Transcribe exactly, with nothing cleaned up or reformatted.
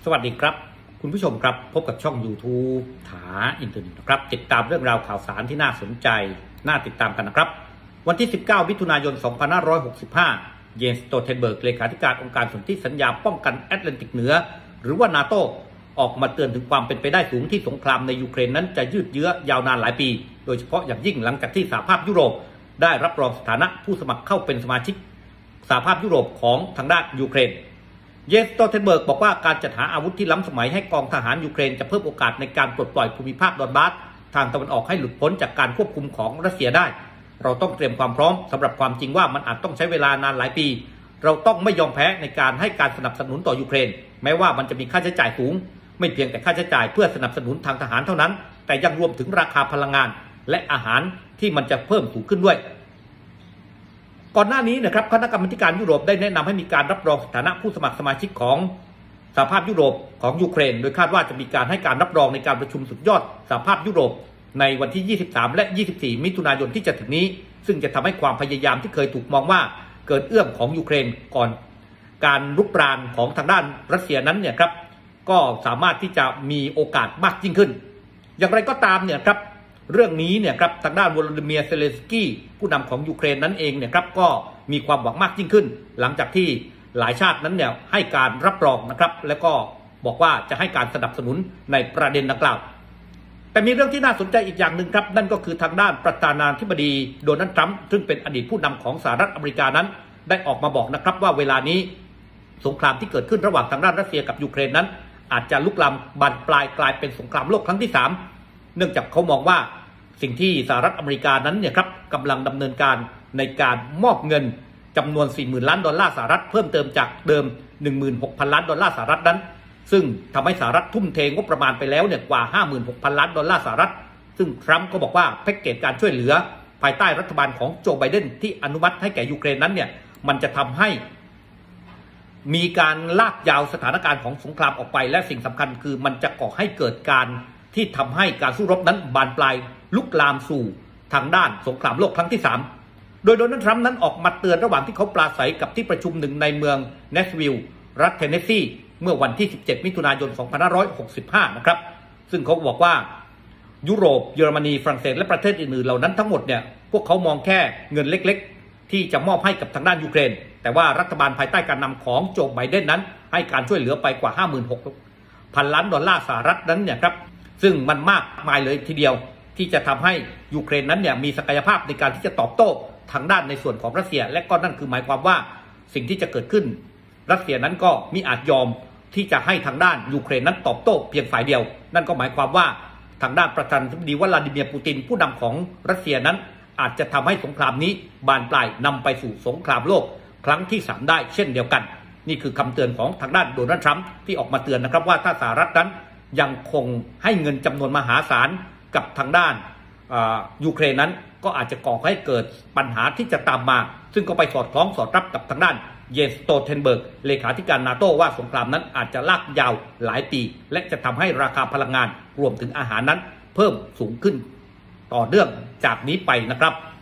สวัสดีครับคุณผู้ชมครับพบกับช่อง YouTube ถาอินเทอร์เน็ตนะครับติดตามเรื่องราวข่าวสารที่น่าสนใจน่าติดตามกันนะครับวันที่สิบเก้ามิถุนายนสองพันห้าร้อยหกสิบห้าเยนสโตเทนเบิร์กเลขาธิการองค์การสนธิสัญญาป้องกันแอตแลนติกเหนือหรือว่านาโตออกมาเตือนถึงความเป็นไปได้สูงที่สงครามในยูเครนนั้นจะยืดเยื้อยาวนานหลายปีโดยเฉพาะอย่างยิ่งหลังจากที่สหภาพยุโรปได้รับรองสถานะผู้สมัครเข้าเป็นสมาชิกสหภาพยุโรปของทางด้านยูเครนเยนสโตเทนเบิร์กบอกว่าการจัดหาอาวุธที่ล้ำสมัยให้กองทหารยูเครนจะเพิ่มโอกาสในการปลดปล่อยภูมิภาคดอนบาสทางตะวันออกให้หลุดพ้นจากการควบคุมของรัสเซียได้เราต้องเตรียมความพร้อมสำหรับความจริงว่ามันอาจต้องใช้เวลานานหลายปีเราต้องไม่ยอมแพ้ในการให้การสนับสนุนต่อยูเครนแม้ว่ามันจะมีค่าใช้จ่ายสูงไม่เพียงแต่ค่าใช้จ่ายเพื่อสนับสนุนทางทหารเท่านั้นแต่ยังรวมถึงราคาพลังงานและอาหารที่มันจะเพิ่มสูงขึ้นด้วยก่อนหน้านี้นะครับคณะกรรมการยุโรปได้แนะนำให้มีการรับรองสถานะผู้สมัครสมาชิกของสหภาพยุโรปของยูเครนโดยคาดว่าจะมีการให้การรับรองในการประชุมสุดยอดสหภาพยุโรปในวันที่ยี่สิบสามและยี่สิบสี่มิถุนายนที่จะถึงนี้ซึ่งจะทำให้ความพยายามที่เคยถูกมองว่าเกิดเอื้อมของยูเครนก่อนการรุกรานของทางด้านรัสเซียนั้นเนี่ยครับก็สามารถที่จะมีโอกาสมากยิ่งขึ้นอย่างไรก็ตามเนี่ยครับเรื่องนี้เนี่ยครับทางด้านวลาดิเมียร์เซเลนสกี้ผู้นำของยูเครนนั้นเองเนี่ยครับก็มีความหวังมากยิ่งขึ้นหลังจากที่หลายชาตินั้นเนี่ยให้การรับรองนะครับแล้วก็บอกว่าจะให้การสนับสนุนในประเด็นดังกล่าวแต่มีเรื่องที่น่าสนใจอีกอย่างหนึ่งครับนั่นก็คือทางด้านประธานาธิบดีโดนัลด์ทรัมป์ซึ่งเป็นอดีตผู้นำของสหรัฐอเมริกานั้นได้ออกมาบอกนะครับว่าเวลานี้สงครามที่เกิดขึ้นระหว่างทางด้านรัสเซียกับยูเครนนั้นอาจจะลุกลามบานปลายกลายเป็นสงครามโลกครั้งที่สามเนื่องจากเขามองว่าสิ่งที่สหรัฐอเมริกานั้นเนี่ยครับกำลังดำเนินการในการมอบเงินจำนวน สี่หมื่น ล้านดอลลาร์สหรัฐเพิ่มเติมจากเดิม หนึ่งหมื่นหกพัน ล้านดอลลาร์สหรัฐนั้นซึ่งทำให้สหรัฐทุ่มเทงบประมาณไปแล้วเนี่ยกว่า ห้าหมื่นหกพัน ล้านดอลลาร์สหรัฐซึ่งทรัมป์ก็บอกว่าแพ็กเกจการช่วยเหลือภายใต้รัฐบาลของโจไบเดนที่อนุมัติให้แก่ยูเครนนั้นเนี่ยมันจะทำให้มีการลากยาวสถานการณ์ของสงครามออกไปและสิ่งสำคัญคือมันจะก่อให้เกิดการที่ทำให้การสู้รบนั้นบานปลายลุกลามสู่ทางด้านสงครามโลกครั้งที่สามโดยโดนัลด์ทรัมป์นั้นออกมาเตือนระหว่างที่เขาปราศัยกับที่ประชุมหนึ่งในเมืองเนสวิลล์รัฐเทนเนสซีเมื่อวันที่สิบเจ็ดมิถุนายนสองพันห้าร้อยหกสิบห้านะครับซึ่งเขาบอกว่ายุโรปเยอรมนีฝรั่งเศสและประเทศอื่นๆเหล่านั้นทั้งหมดเนี่ยพวกเขามองแค่เงินเล็กๆที่จะมอบให้กับทางด้านยูเครนแต่ว่ารัฐบาลภายใต้การนำของโจไบเดนนั้นให้การช่วยเหลือไปกว่า ห้าหมื่นหกพัน ล้านดอลลาร์สหรัฐนั้นเนี่ยครับซึ่งมันมากมายเลยทีเดียวที่จะทำให้ยูเครนนั้นเนี่ยมีศักยภาพในการที่จะตอบโต้ทางด้านในส่วนของรัสเซียและก็นั่นคือหมายความว่าสิ่งที่จะเกิดขึ้นรัสเซียนั้นก็มิอาจยอมที่จะให้ทางด้านยูเครนนั้นตอบโต้เพียงฝ่ายเดียวนั่นก็หมายความว่าทางด้านประธานาธิบดีวลาดิเมียร์ปูตินผู้นำของรัสเซียนั้นอาจจะทำให้สงครามนี้บานปลายนำไปสู่สงครามโลกครั้งที่สามได้เช่นเดียวกันนี่คือคำเตือนของทางด้านโดนัลด์ทรัมป์ที่ออกมาเตือนนะครับว่าถ้าสหรัฐนั้นยังคงให้เงินจำนวนมหาศาลกับทางด้านยูเครนนั้นก็อาจจะก่อให้เกิดปัญหาที่จะตามมาซึ่งก็ไปสอดคล้องสอดรับกับทางด้านเยนสโตเทนเบิร์กเลขาธิการนาโต้ว่าสงครามนั้นอาจจะลากยาวหลายปีและจะทำให้ราคาพลังงานรวมถึงอาหารนั้นเพิ่มสูงขึ้นต่อเนื่องจากนี้ไปนะครับ